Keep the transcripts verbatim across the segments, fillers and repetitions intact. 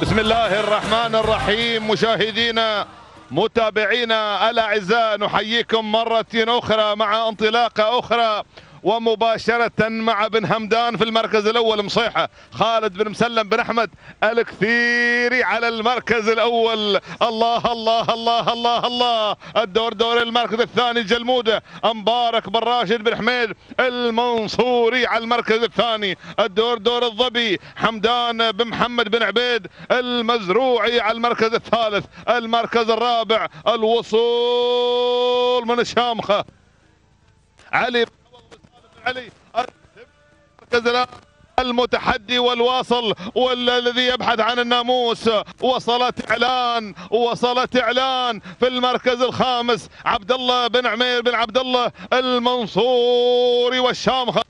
بسم الله الرحمن الرحيم. مشاهدينا متابعينا الأعزاء، نحييكم مرة أخرى مع انطلاقة أخرى ومباشرة مع بن همدان في المركز الأول مصيحة، خالد بن مسلم بن أحمد الكثيري على المركز الأول. الله الله الله الله الله. الدور دور المركز الثاني جلمودة مبارك بن راشد بن حميد المنصوري على المركز الثاني. الدور دور الظبي حمدان بن محمد بن عبيد المزروعي على المركز الثالث. المركز الرابع الوصول من الشامخة علي علي المتحدي والواصل والذي يبحث عن الناموس. وصلت اعلان وصلت اعلان في المركز الخامس عبد الله بن عمير بن عبد الله المنصوري والشامخه.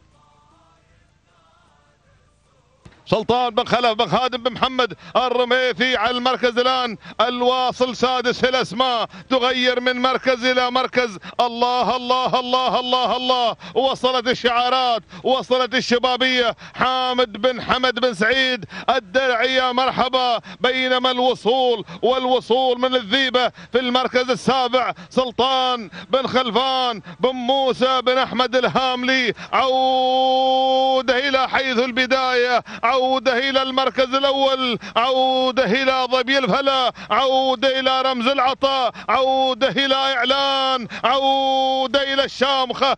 سلطان بن خلف بن خادم بن محمد الرميثي على المركز الآن. الواصل سادس الأسماء، تغير من مركز إلى مركز. الله الله الله الله الله. وصلت الشعارات، وصلت الشبابية. حامد بن حمد بن سعيد الدرعي يا مرحبا. بينما الوصول والوصول من الذيبة في المركز السابع سلطان بن خلفان بن موسى بن أحمد الهاملي. عودة إلى حيث البداية، عودة إلى المركز الأول، عودة إلى ظبي الفلا، عودة إلى رمز العطاء، عودة إلى إعلان، عودة إلى الشامخة.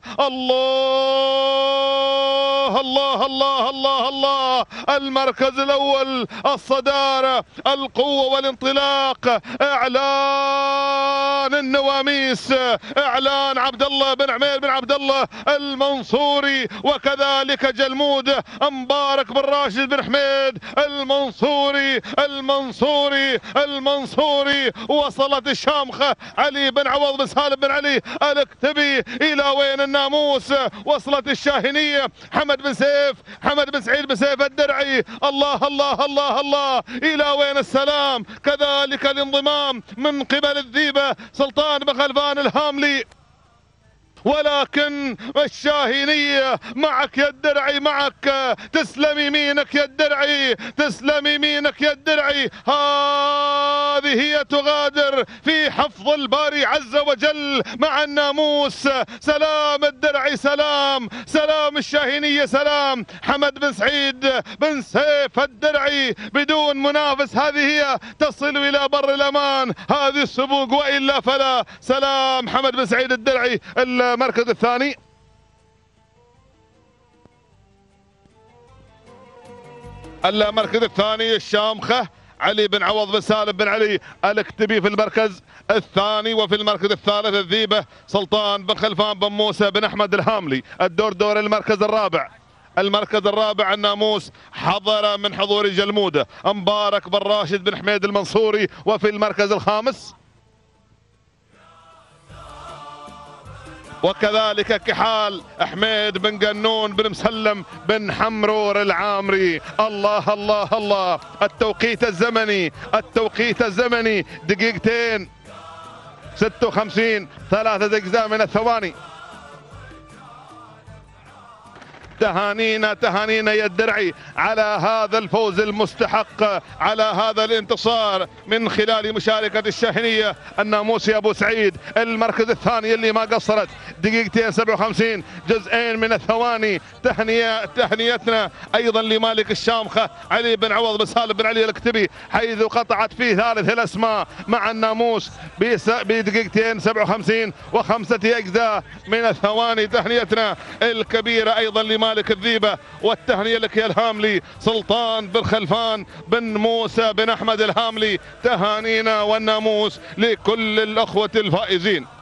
الله الله الله الله الله. المركز الأول، الصدارة، القوة والانطلاق. إعلان النواميس، إعلان عبد الله بن عمير بن عبد الله المنصوري، وكذلك جلمودة مبارك بن راشد بن حميد المنصوري المنصوري المنصوري. وصلت الشامخة علي بن عوض بن سالم بن علي الاكتبي. إلى وين الناموس؟ وصلت الشاهنية حمد بن سيف حمد بن سعيد بن سيف الدرعي. الله الله الله الله. إلى وين السلام؟ كذلك الانضمام من قبل الذيبة سلطان بن خلفان الهاملي. ولكن الشاهينية معك يا الدرعي، معك. تسلم يمينك يا الدرعي، تسلم يمينك يا الدرعي. هذه هي تغادر في حفظ الباري عز وجل مع الناموس. سلام الدرعي، سلام سلام الشاهينية، سلام حمد بن سعيد بن سيف الدرعي بدون منافس. هذه هي تصل إلى بر الأمان هذه السبوق، وإلا فلا. سلام حمد بن سعيد الدرعي. المركز الثاني المركز الثاني الشامخة علي بن عوض بن سالم بن علي الاكتبي في المركز الثاني. وفي المركز الثالث الذيبة سلطان بن خلفان بن موسى بن أحمد الهاملي. الدور دور المركز الرابع المركز الرابع الناموس حضر من حضور جلمودة مبارك بن راشد بن حميد المنصوري. وفي المركز الخامس وكذلك كحال حميد بن قنون بن مسلم بن حمرور العامري. الله الله الله. التوقيت الزمني التوقيت الزمني دقيقتين ستة وخمسين ثلاثة أجزاء من الثواني. تهانينا تهانينا يا الدرعي على هذا الفوز المستحق، على هذا الانتصار من خلال مشاركة الشاهنية الناموسي أبو سعيد. المركز الثاني اللي ما قصرت دقيقتين سبعة وخمسين جزئين من الثواني. تهنية تهنيتنا أيضا لمالك الشامخة علي بن عوض بن سالم بن علي الاكتبي، حيث قطعت فيه ثالث الأسماء مع الناموس بدقيقتين سبعة وخمسين وخمسة أجزاء من الثواني. تهنيتنا الكبيرة أيضا لمالك مالك الذيبة، والتهنئة لك يا الهاملي سلطان بن خلفان بن موسى بن أحمد الهاملي. تهانينا والناموس لكل الأخوة الفائزين.